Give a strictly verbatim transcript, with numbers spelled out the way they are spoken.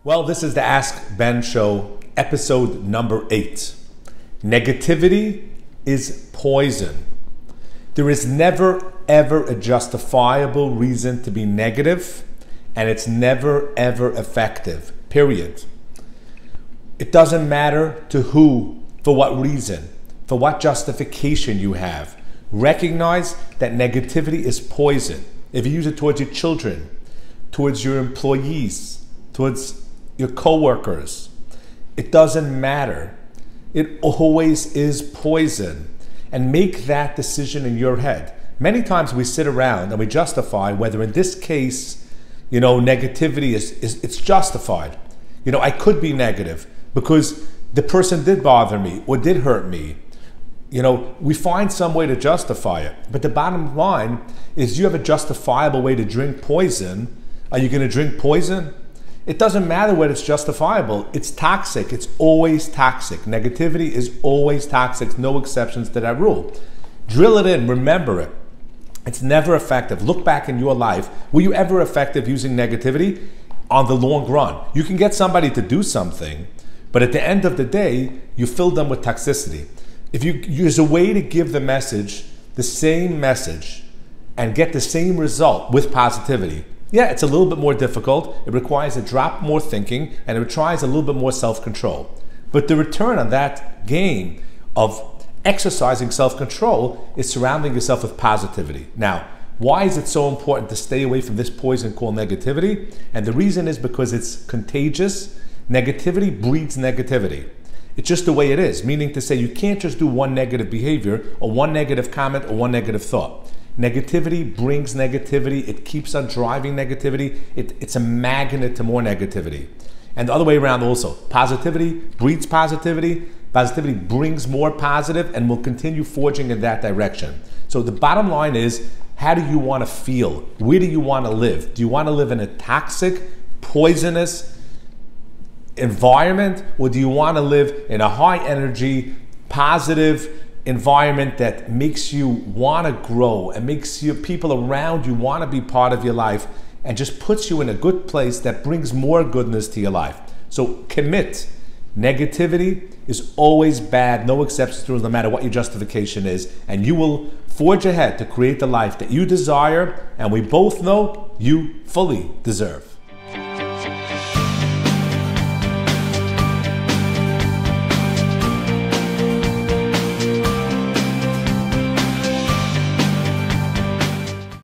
Well, this is the Ask Ben Show, episode number eight. Negativity is poison. There is never, ever a justifiable reason to be negative, and it's never, ever effective, period. It doesn't matter to who, for what reason, for what justification you have. Recognize that negativity is poison. If you use it towards your children, towards your employees, towards your co-workers, it doesn't matter. It always is poison. And make that decision in your head. Many times we sit around and we justify whether in this case, you know, negativity is, is it's justified. You know, I could be negative because the person did bother me or did hurt me. You know, we find some way to justify it. But the bottom line is, you have a justifiable way to drink poison. Are you going to drink poison? It doesn't matter whether it's justifiable. It's toxic. It's always toxic. Negativity is always toxic. No exceptions to that rule. Drill it in. Remember it. It's never effective. Look back in your life. Were you ever effective using negativity? On the long run, you can get somebody to do something, but at the end of the day, you fill them with toxicity. If you use a way to give the message, the same message, and get the same result with positivity, yeah, it's a little bit more difficult. It requires a drop more thinking, and it requires a little bit more self-control. But the return on that gain of exercising self-control is surrounding yourself with positivity. Now, why is it so important to stay away from this poison called negativity? And the reason is because it's contagious. Negativity breeds negativity. It's just the way it is, meaning to say you can't just do one negative behavior or one negative comment or one negative thought. Negativity brings negativity. It keeps on driving negativity. It, it's a magnet to more negativity. And the other way around also. Positivity breeds positivity. Positivity brings more positive, and will continue forging in that direction. So the bottom line is, how do you want to feel? Where do you want to live? Do you want to live in a toxic, poisonous environment, or do you want to live in a high energy, positive environment that makes you want to grow and makes you people around you want to be part of your life and just puts you in a good place that brings more goodness to your life? So commit. Negativity is always bad, no exceptions to it, no matter what your justification is, and you will forge ahead to create the life that you desire, and we both know you fully deserve.